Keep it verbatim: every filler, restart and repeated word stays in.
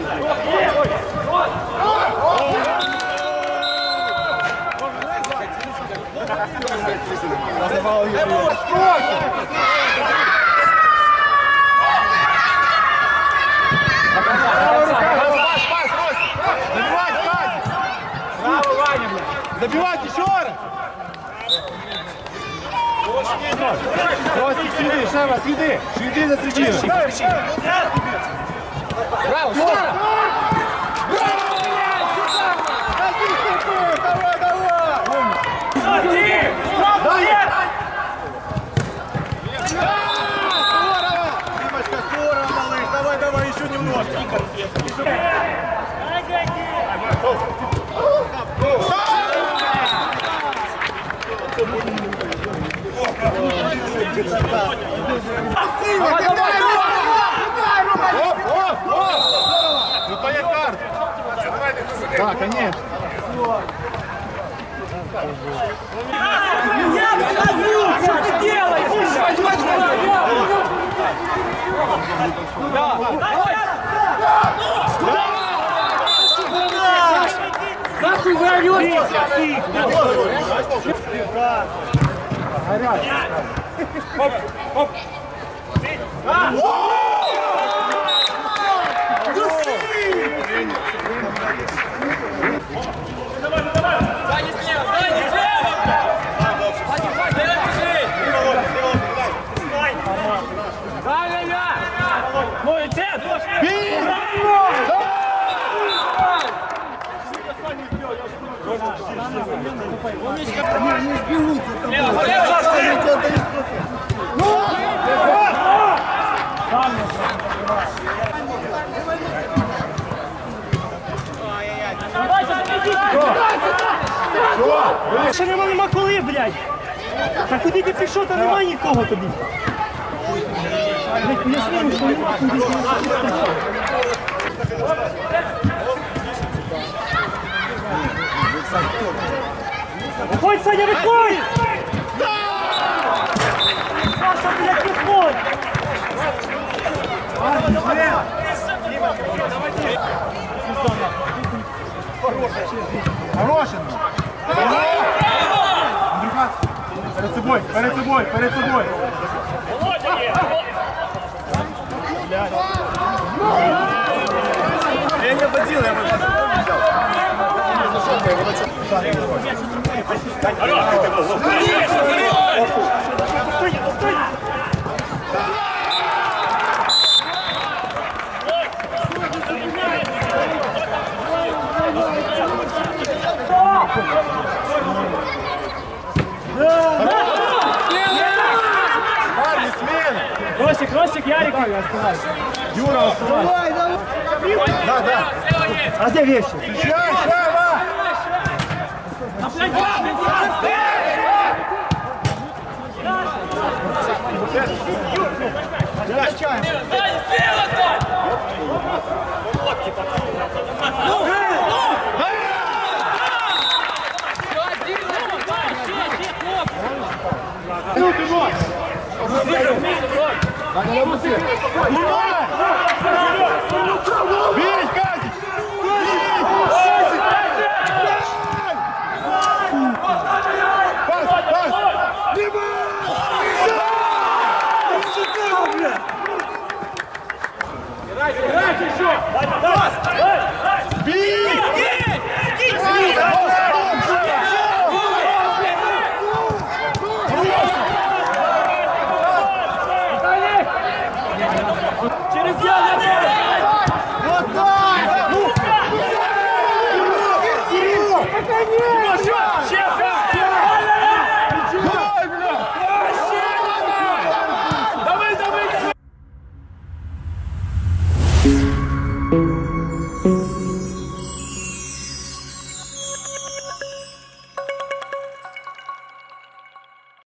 Забивать еще раз! Ростик, следи, Шева, следи! Следи за срединой! Браво, сюда! Давай, давай! Димочка, здорово, малыш! Давай, давай, еще немножко! Ну твоя карта. Да, конечно. Что ты делаешь? Нахуй вы орете? Оп, оп. Давай, давай. Сзади слева, сзади слева. Дай меня. Молодец. Бей. Не сбиваются. Слева, слева. Ще нема, нема коли, блядь. Та куди ти пішов, та нема нікого тобі. Блядь, поясни, що нема куди ти пішов. Виходь, Саня, виходь! Саша, блядь, виходь! Хороший! Перед собой, перед собой, перед собой! Я не водил, я бы Ростик, Ростик, Ярик. Юра, оставайся. Давай, давай. Да, да. А где вещи? Встречай, Шева! Бей, Казик! Пас, пас! Играйте еще! Бей! Через я!